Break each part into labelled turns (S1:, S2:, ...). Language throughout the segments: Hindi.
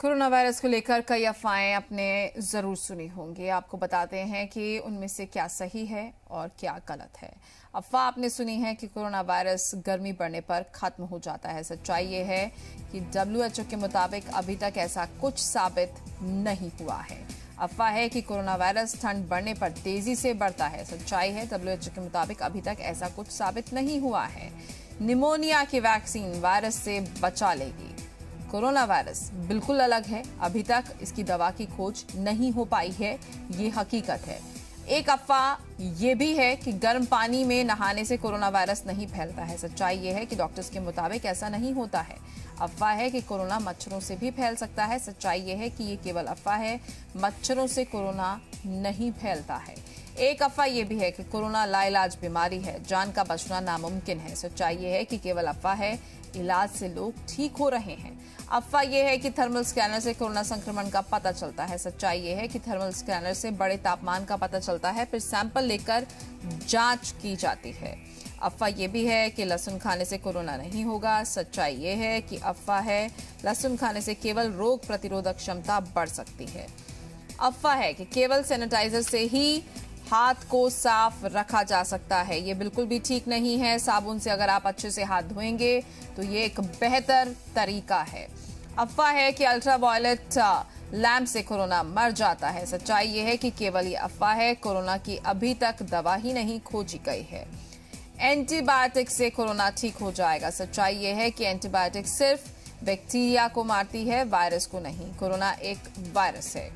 S1: कोरोना वायरस को लेकर कई अफवाहें आपने जरूर सुनी होंगी। आपको बताते हैं कि उनमें से क्या सही है और क्या गलत है। अफवाह आपने सुनी है कि कोरोना वायरस गर्मी बढ़ने पर खत्म हो जाता है। सच्चाई ये है कि WHO के मुताबिक अभी तक ऐसा कुछ साबित नहीं हुआ है। अफवाह है कि कोरोना वायरस ठंड बढ़ने पर तेजी से बढ़ता है। सच्चाई है WHO के मुताबिक अभी तक ऐसा कुछ साबित नहीं हुआ है। निमोनिया की वैक्सीन वायरस से बचा लेगी। कोरोना वायरस बिल्कुल अलग है, अभी तक इसकी दवा की खोज नहीं हो पाई है, ये हकीकत है। एक अफवाह ये भी है कि गर्म पानी में नहाने से कोरोना वायरस नहीं फैलता है। सच्चाई ये है कि डॉक्टर्स के मुताबिक ऐसा नहीं होता है। अफवाह है कि कोरोना मच्छरों से भी फैल सकता है। सच्चाई ये है कि ये केवल अफवाह है, मच्छरों से कोरोना नहीं फैलता है। एक अफवाह यह भी है कि कोरोना लाइलाज बीमारी है, जान का बचना नामुमकिन है। सच्चाई ये है कि केवल अफवाह है, इलाज से लोग ठीक हो रहे हैं। अफवाह यह है कि थर्मल स्कैनर से कोरोना संक्रमण का पता चलता है। सच्चाई यह है कि थर्मल स्कैनर से बड़े तापमान का पता चलता है, फिर सैंपल लेकर जांच की जाती है। अफवाह यह भी है कि लहसुन खाने से कोरोना नहीं होगा। सच्चाई यह है कि अफवाह है, लहसुन खाने से केवल रोग प्रतिरोधक क्षमता बढ़ सकती है। अफवाह है कि केवल सैनिटाइजर से ही हाथ को साफ रखा जा सकता है। ये बिल्कुल भी ठीक नहीं है। साबुन से अगर आप अच्छे से हाथ धोएंगे तो ये एक बेहतर तरीका है। अफवाह है कि अल्ट्रावायलेट लैंप से कोरोना मर जाता है। सच्चाई ये है कि केवल ये अफवाह है, कोरोना की अभी तक दवा ही नहीं खोजी गई है। एंटीबायोटिक से कोरोना ठीक हो जाएगा। सच्चाई ये है कि एंटीबायोटिक सिर्फ बैक्टीरिया को मारती है, वायरस को नहीं। कोरोना एक वायरस है।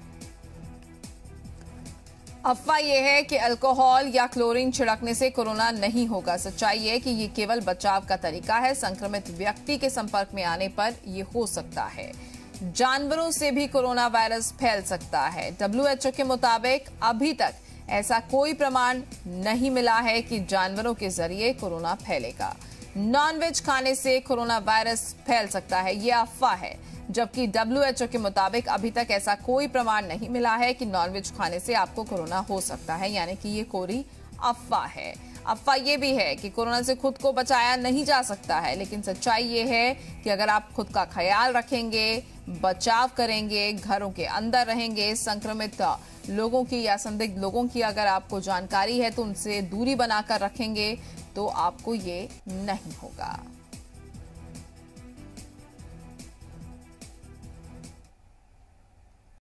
S1: अफवाह यह है कि अल्कोहल या क्लोरीन छिड़कने से कोरोना नहीं होगा। सच्चाई है कि ये केवल बचाव का तरीका है, संक्रमित व्यक्ति के संपर्क में आने पर यह हो सकता है। जानवरों से भी कोरोना वायरस फैल सकता है। WHO के मुताबिक अभी तक ऐसा कोई प्रमाण नहीं मिला है कि जानवरों के जरिए कोरोना फैलेगा। नॉनवेज खाने से कोरोना वायरस फैल सकता है, यह अफवाह है, जबकि WHO के मुताबिक अभी तक ऐसा कोई प्रमाण नहीं मिला है कि नॉनवेज खाने से आपको कोरोना हो सकता है, यानी कि ये कोरी अफवाह है। अफवाह ये भी है कि कोरोना से खुद को बचाया नहीं जा सकता है, लेकिन सच्चाई ये है कि अगर आप खुद का ख्याल रखेंगे, बचाव करेंगे, घरों के अंदर रहेंगे, संक्रमित लोगों की या संदिग्ध लोगों की अगर आपको जानकारी है तो उनसे दूरी बनाकर रखेंगे तो आपको ये नहीं होगा।